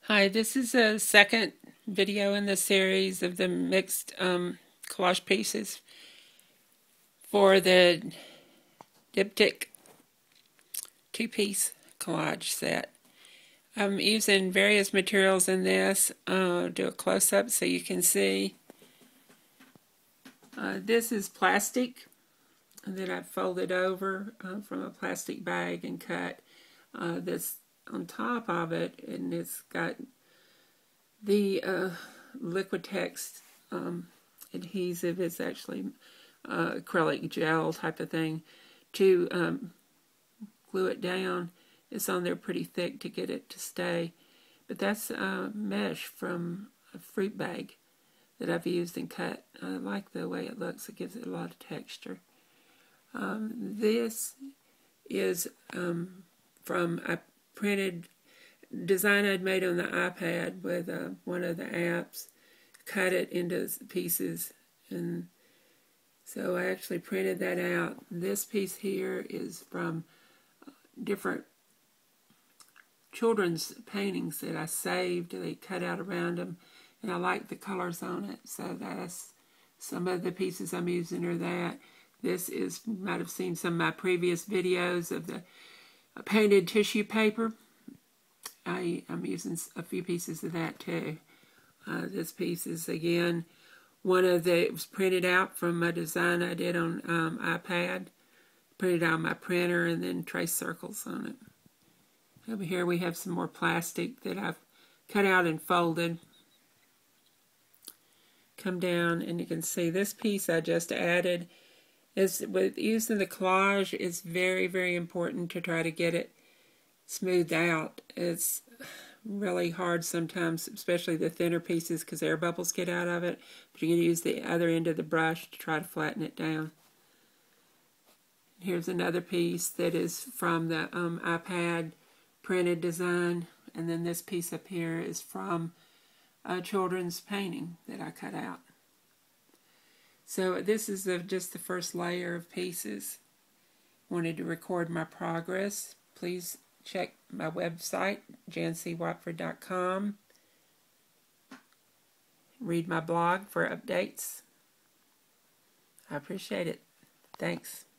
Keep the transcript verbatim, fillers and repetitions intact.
Hi, this is a second video in the series of the mixed um, collage pieces for the diptych two-piece collage set. I'm using various materials in this. Uh, do a close-up so you can see. Uh, this is plastic that I've folded over uh, from a plastic bag and cut uh, this on top of it, and it's got the uh, Liquitex um, adhesive. Is actually uh, acrylic gel type of thing to um, glue it down. It's on there pretty thick to get it to stay. But that's uh, mesh from a fruit bag that I've used and cut. I like the way it looks. It gives it a lot of texture. Um, this is um, from I printed design I'd made on the iPad with uh, one of the apps, cut it into pieces, and so I actually printed that out. This piece here is from different children's paintings that I saved. They cut out around them, and I like the colors on it, so that's some of the pieces I'm using are that. This is, you might have seen some of my previous videos of the painted tissue paper. I, I'm using a few pieces of that too. Uh, this piece is, again, one of the, it was printed out from a design I did on um, iPad. Printed out on my printer and then traced circles on it. Over here we have some more plastic that I've cut out and folded. Come down and you can see this piece I just added. Is with using the collage, it's very, very important to try to get it smoothed out. It's really hard sometimes, especially the thinner pieces, because air bubbles get out of it. But you can use the other end of the brush to try to flatten it down. Here's another piece that is from the um, iPad printed design. And then this piece up here is from a children's painting that I cut out. So this is the, just the first layer of pieces. Wanted to record my progress. Please check my website, jan c watford dot com. Read my blog for updates. I appreciate it. Thanks.